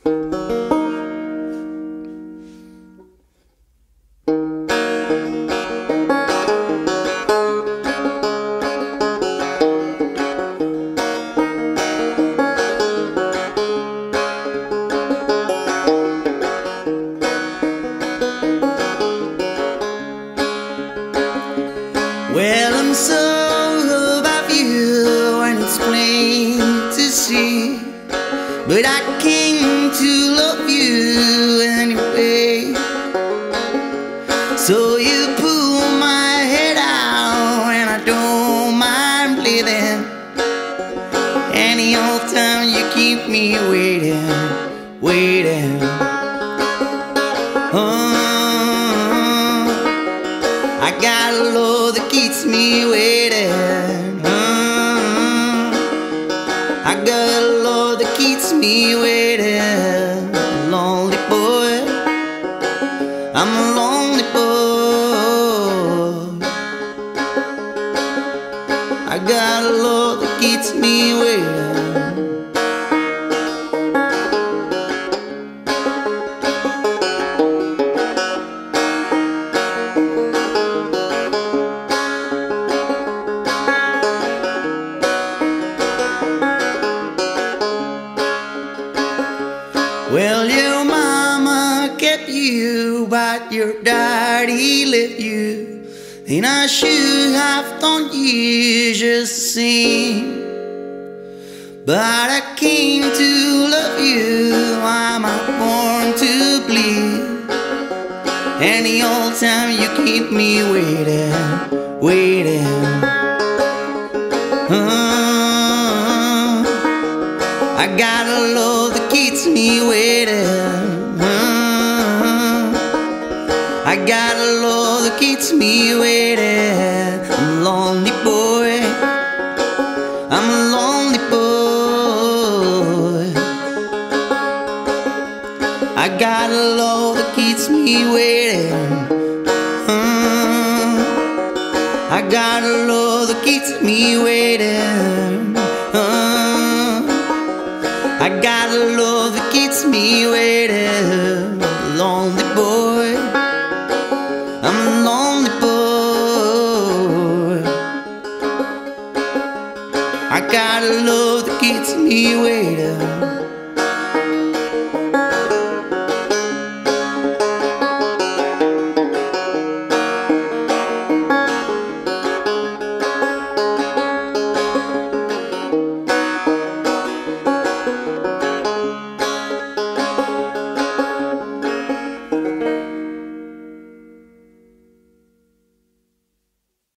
Well, I'm so about you and it's plain to see, but I came to love you anyway. So you pull my head out and I don't mind bleeding. Any old time you keep me waiting, waiting. I got a love that keeps me waiting. I got a love that keeps me waiting. Lonely boy, I'm a lonely boy. I got a love that keeps me waiting. Well, your mama kept you, but your daddy left you, and I should have done you just the same. But I came to love you, I'm not born to bleed. Any old time you keep me waiting, waiting. I got a love that keeps me waiting. I got a love that keeps me waiting. I'm a lonely boy, I'm a lonely boy. I got a love that keeps me waiting. I got a love that keeps me waiting. I got a love that keeps me waiting. I'm a lonely boy, I'm a lonely boy. I got a love that keeps me waiting.